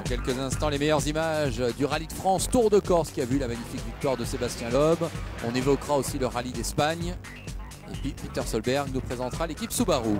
quelques instants, les meilleures images du rallye de France Tour de Corse qui a vu la magnifique victoire de Sébastien Loeb. On évoquera aussi le rallye d'Espagne. Et puis Peter Solberg nous présentera l'équipe Subaru.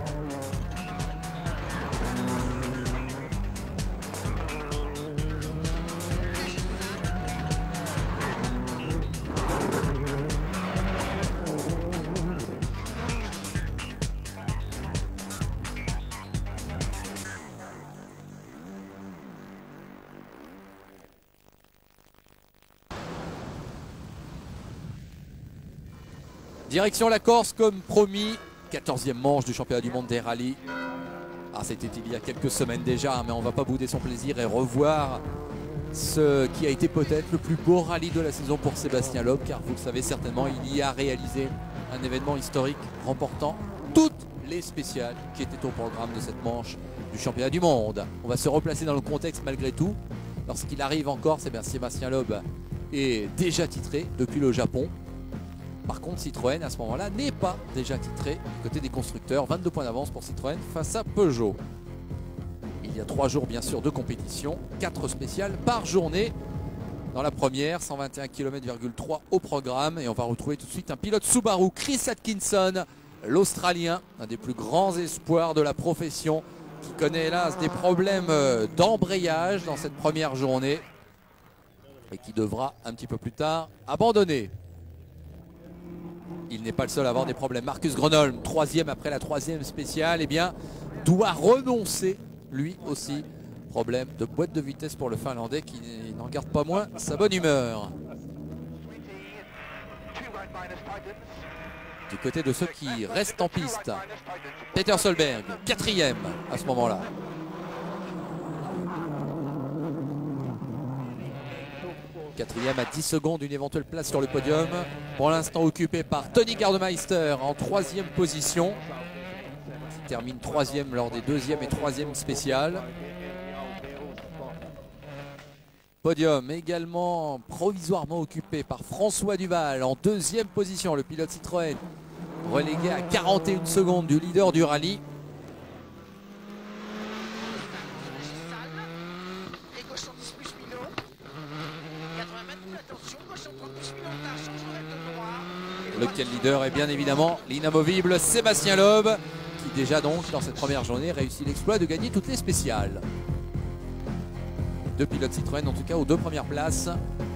Direction la Corse comme promis, 14e manche du championnat du monde des rallyes. C'était il y a quelques semaines déjà, mais on ne va pas bouder son plaisir et revoir ce qui a été peut-être le plus beau rallye de la saison pour Sébastien Loeb, car vous le savez certainement, il y a réalisé un événement historique remportant toutes les spéciales qui étaient au programme de cette manche du championnat du monde. On va se replacer dans le contexte malgré tout. Lorsqu'il arrive en Corse, Sébastien Loeb est déjà titré depuis le Japon. Par contre, Citroën, à ce moment-là, n'est pas déjà titré du côté des constructeurs. 22 points d'avance pour Citroën face à Peugeot. Il y a 3 jours, bien sûr, de compétition. 4 spéciales par journée. Dans la première, 121 km,3 au programme. Et on va retrouver tout de suite un pilote Subaru, Chris Atkinson, l'Australien, un des plus grands espoirs de la profession, qui connaît hélas des problèmes d'embrayage dans cette première journée et qui devra un petit peu plus tard abandonner. Il n'est pas le seul à avoir des problèmes. Marcus Gronholm, 3e après la 3e spéciale, doit renoncer lui aussi. Problème de boîte de vitesse pour le Finlandais qui n'en garde pas moins sa bonne humeur. Du côté de ceux qui restent en piste, Peter Solberg, 4e à ce moment-là. Quatrième à 10 secondes d'une éventuelle place sur le podium. Pour l'instant occupé par Tony Gardemeister en 3e position. Qui termine 3e lors des 2e et 3e spéciales. Podium également provisoirement occupé par François Duval en 2e position. Le pilote Citroën relégué à 41 secondes du leader du rallye. Lequel leader est bien évidemment l'inamovible Sébastien Loeb, qui déjà donc dans cette première journée réussit l'exploit de gagner toutes les spéciales. 2 pilotes Citroën en tout cas aux 2 premières places.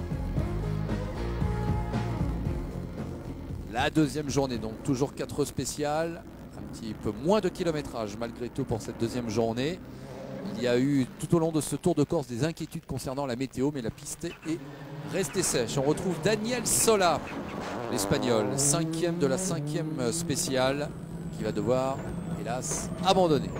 La deuxième journée donc toujours 4 spéciales, un petit peu moins de kilométrage malgré tout pour cette deuxième journée. Il y a eu tout au long de ce Tour de Corse des inquiétudes concernant la météo, mais la piste est restée sèche. On retrouve Daniel Sola, l'Espagnol, 5e de la 5e spéciale, qui va devoir, hélas, abandonner.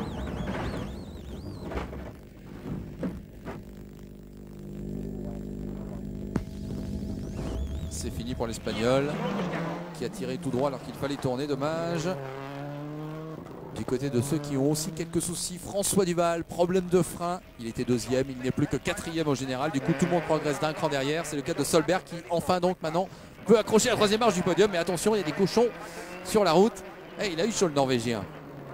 C'est fini pour l'Espagnol, qui a tiré tout droit alors qu'il fallait tourner, dommage. Du côté de ceux qui ont aussi quelques soucis, François Duval, problème de frein, il était 2e, il n'est plus que 4e au général, du coup tout le monde progresse d'un cran derrière. C'est le cas de Solberg qui enfin donc maintenant peut accrocher la 3e marche du podium, mais attention, il y a des cochons sur la route. Et il a eu chaud le Norvégien.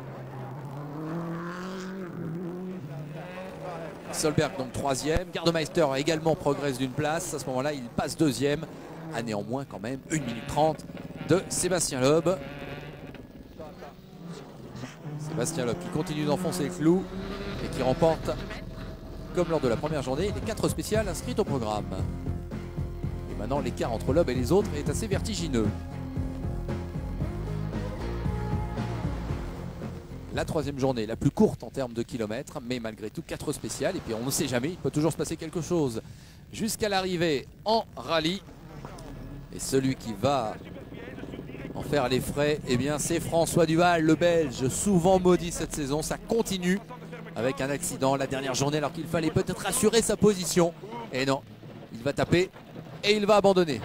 Solberg donc 3e, Gardemeister également progresse d'une place, à ce moment là il passe 2e, à néanmoins quand même 1 minute 30 de Sébastien Loeb. Sébastien Loeb qui continue d'enfoncer le clou et qui remporte, comme lors de la première journée, les 4 spéciales inscrites au programme. Et maintenant l'écart entre Loeb et les autres est assez vertigineux. La 3e journée, la plus courte en termes de kilomètres, mais malgré tout 4 spéciales. Et puis on ne sait jamais, il peut toujours se passer quelque chose jusqu'à l'arrivée en rallye. Et celui qui va en faire les frais, c'est François Duval, le Belge, souvent maudit cette saison. Ça continue avec un accident la dernière journée alors qu'il fallait peut-être assurer sa position. Et non, il va taper et il va abandonner.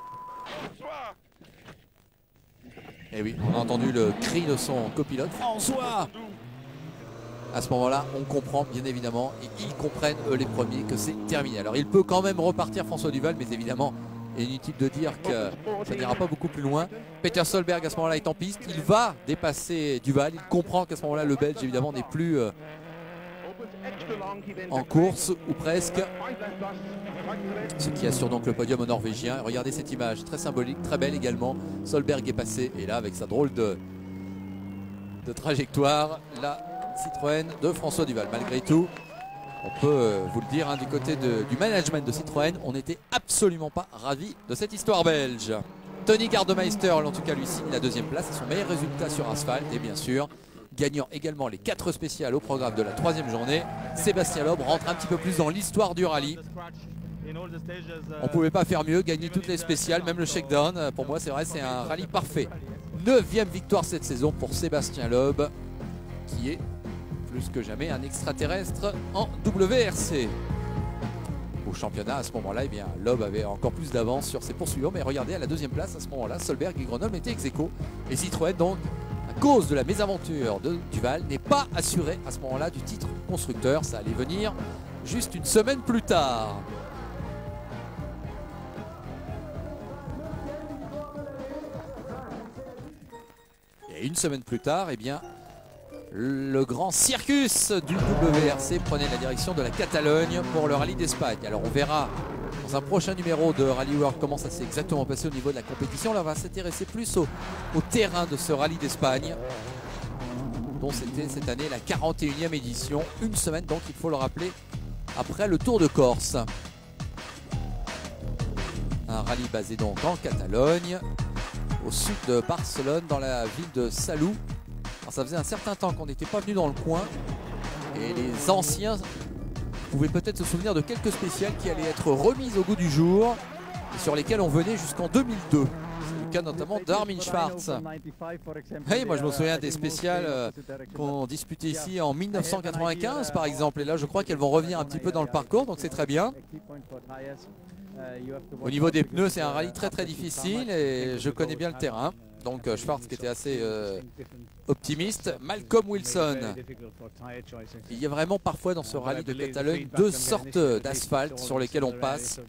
Et oui, on a entendu le cri de son copilote, François. À ce moment-là, on comprend bien évidemment, et ils comprennent les premiers que c'est terminé. Alors il peut quand même repartir François Duval, mais évidemment, il est inutile de dire que ça n'ira pas beaucoup plus loin. Peter Solberg à ce moment-là est en piste, il va dépasser Duval, il comprend qu'à ce moment-là le Belge évidemment n'est plus en course, ou presque. Ce qui assure donc le podium aux Norvégiens. Et regardez cette image, très symbolique, très belle également. Solberg est passé, et là avec sa drôle de trajectoire, la Citroën de François Duval. Malgré tout, on peut vous le dire, hein, du côté du management de Citroën, on n'était absolument pas ravis de cette histoire belge. Tony Gardemeister, en tout cas, lui signe la deuxième place. C'est son meilleur résultat sur asphalte. Et bien sûr, gagnant également les 4 spéciales au programme de la 3e journée, Sébastien Loeb rentre un petit peu plus dans l'histoire du rallye. On ne pouvait pas faire mieux, gagner toutes les spéciales, même le shakedown. Pour moi, c'est vrai, c'est un rallye parfait. 9e victoire cette saison pour Sébastien Loeb, qui est plus que jamais un extraterrestre en WRC. Au championnat, à ce moment-là, eh bien, Loeb avait encore plus d'avance sur ses poursuivants. Mais regardez, à la 2e place, à ce moment-là, Solberg et Grenoble étaient ex-aequo. Et Citroën, donc, à cause de la mésaventure de Duval, n'est pas assuré à ce moment-là du titre constructeur. Ça allait venir juste une semaine plus tard. Et une semaine plus tard, eh bien, le grand circus du WRC prenait la direction de la Catalogne pour le rallye d'Espagne. Alors on verra dans un prochain numéro de Rally World comment ça s'est exactement passé au niveau de la compétition. Là on va s'intéresser plus au terrain de ce rallye d'Espagne, dont c'était cette année la 41e édition. Une semaine donc, il faut le rappeler, après le Tour de Corse. Un rallye basé donc en Catalogne, au sud de Barcelone, dans la ville de Salou. Alors ça faisait un certain temps qu'on n'était pas venu dans le coin, et les anciens pouvaient peut-être se souvenir de quelques spéciales qui allaient être remises au goût du jour et sur lesquelles on venait jusqu'en 2002. C'est le cas notamment d'Armin Schwarz. Oui, moi je me souviens des spéciales qu'on disputait ici en 1995 par exemple, et là je crois qu'elles vont revenir un petit peu dans le parcours, donc c'est très bien. Au niveau des pneus, c'est un rallye très difficile et je connais bien le terrain. Donc Schwarz qui était assez optimiste. Malcolm Wilson. Il y a vraiment parfois dans ce rallye de Catalogne 2 sortes d'asphalte sur lesquelles on passe.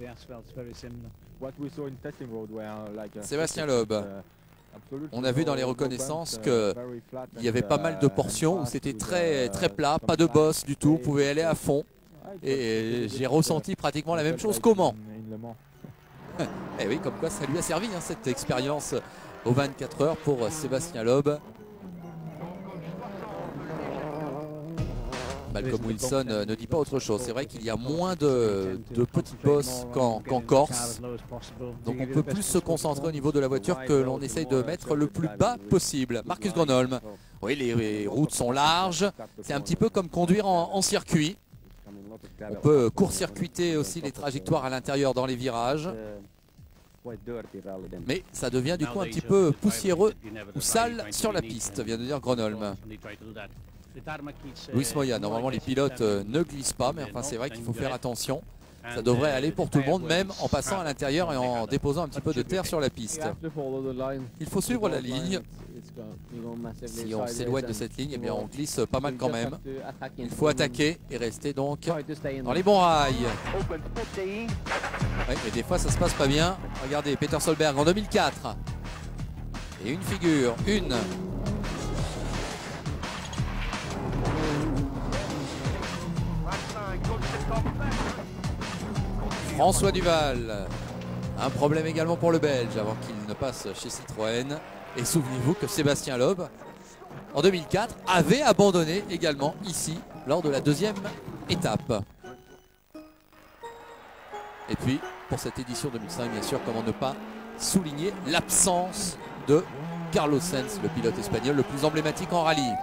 Sébastien Loeb. On a vu dans les reconnaissances qu'il y avait pas mal de portions où c'était très plat, pas de bosse du tout, on pouvait aller à fond. Et j'ai ressenti pratiquement la même chose qu'au Mans. Et oui, comme quoi ça lui a servi, hein, cette expérience aux 24 heures pour Sébastien Loeb. Malcolm Wilson ne dit pas autre chose. C'est vrai qu'il y a moins de petites bosses qu'en Corse. Donc on peut plus se concentrer au niveau de la voiture que l'on essaye de mettre le plus bas possible. Marcus Grönholm. Oui, les routes sont larges. C'est un petit peu comme conduire en circuit. On peut court-circuiter aussi les trajectoires à l'intérieur dans les virages. Mais ça devient du coup un petit peu poussiéreux ou sale sur la piste, vient de dire Grönholm. Luis Moya, normalement les pilotes ne glissent pas, mais enfin c'est vrai qu'il faut faire attention. Ça devrait aller pour tout le monde, même en passant à l'intérieur et en déposant un petit peu de terre sur la piste. Il faut suivre la ligne. Si on s'éloigne de cette ligne, eh bien on glisse pas mal quand même. Il faut attaquer et rester donc dans les bons rails. Ouais, mais des fois ça se passe pas bien. Regardez, Peter Solberg en 2004. Et une figure, une. François Duval. Un problème également pour le Belge avant qu'il ne passe chez Citroën. Et souvenez-vous que Sébastien Loeb, en 2004, avait abandonné également ici lors de la 2e étape. Et puis, pour cette édition 2005, bien sûr, comment ne pas souligner l'absence de Carlos Sainz, le pilote espagnol le plus emblématique en rallye.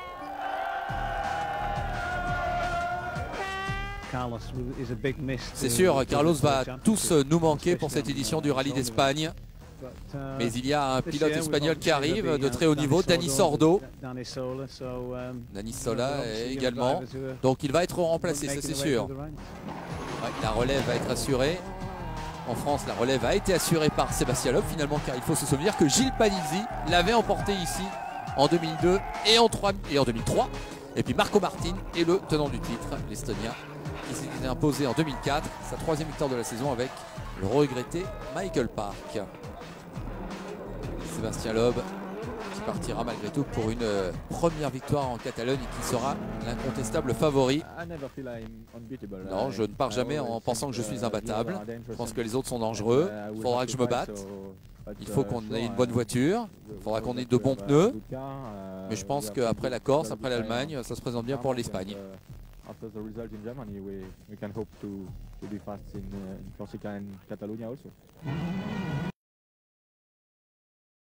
C'est sûr, Carlos va tous nous manquer pour cette édition du rallye d'Espagne. Mais il y a un pilote espagnol qui arrive de très haut niveau, Dani Sordo. Dani Sola également. Donc il va être remplacé, ça c'est sûr. Ouais, la relève va être assurée. En France, la relève a été assurée par Sébastien Loeb finalement, car il faut se souvenir que Gilles Panizzi l'avait emporté ici en 2002 et en 2003. Et puis Marco Martin est le tenant du titre, l'Estonien, qui s'est imposé en 2004, sa 3e victoire de la saison avec le regretté Michael Park. Sébastien Loeb qui partira malgré tout pour une première victoire en Catalogne et qui sera l'incontestable favori. Non, je ne pars jamais en pensant que je suis imbattable. Je pense que les autres sont dangereux. Il faudra que je me batte. Il faut qu'on ait une bonne voiture. Il faudra qu'on ait de bons pneus. Mais je pense qu'après la Corse, après l'Allemagne, ça se présente bien pour l'Espagne. After the result in Germany, we can hope to be fast in Corsica and Catalonia also.